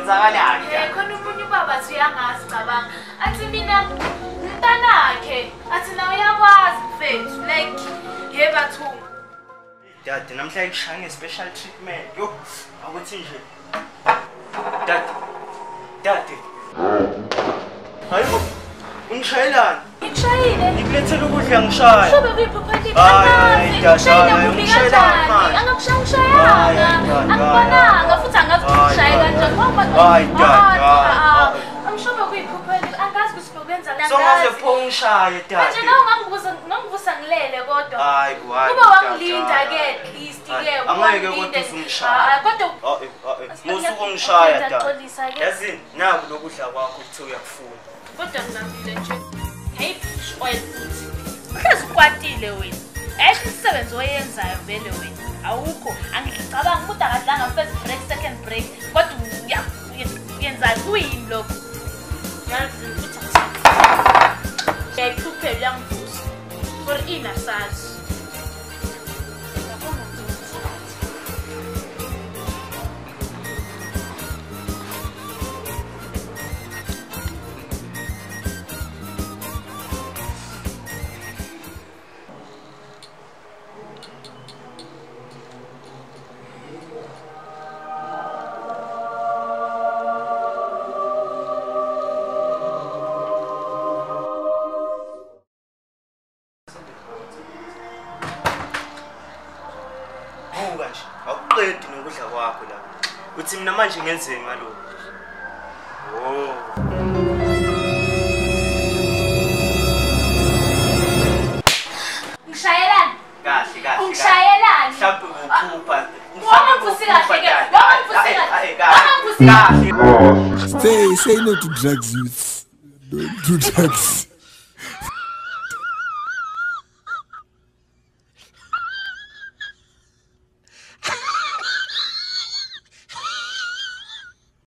kwenzakalani khona umunye ubaba siyangazi cabanga athi mina mntanakhe athi nawe uyakwazi mfethu like yebathu dad namhlanje kushaya special treatment yo akuthi nje dad hayibo ungishayelani ngikushayile ngikulethele ukudla ngishaya shobe kuyiphuphani ngishayile angakushayanga angibonanga futhi angazi ukushaya kanjani ngoba amshobe kuyiphuphani angazi ukuthi ukwenza la songaze phongishaya dad manje nawe ngangivusa ngilele kodwa hayi kuba wangilinda ke at least ke angeke kodwa uzungishaya kodwa musuku ungishaya dad yazini naku lokudla kwakho kuthe uyakufuna kodwa ngizambile nje hey fish oil futhi uhlezi ukwatile wena ayikho umsebenzi oyenzayo vele wena awukho angicabanga ukuthi akadlanga first break second break kodwa uyenza kuyini lokho yazi futhi yayiphuphe yangivusa for ina sazi awuqedi nokudla kwakho la uthi mina manje ngenzeni ngalokho ngishayelani kahle ngishayelani mhlawumbe uphupha wangiphusi kahle ke wangiphusi kahle Say no to drugs, youth. Don't do drugs.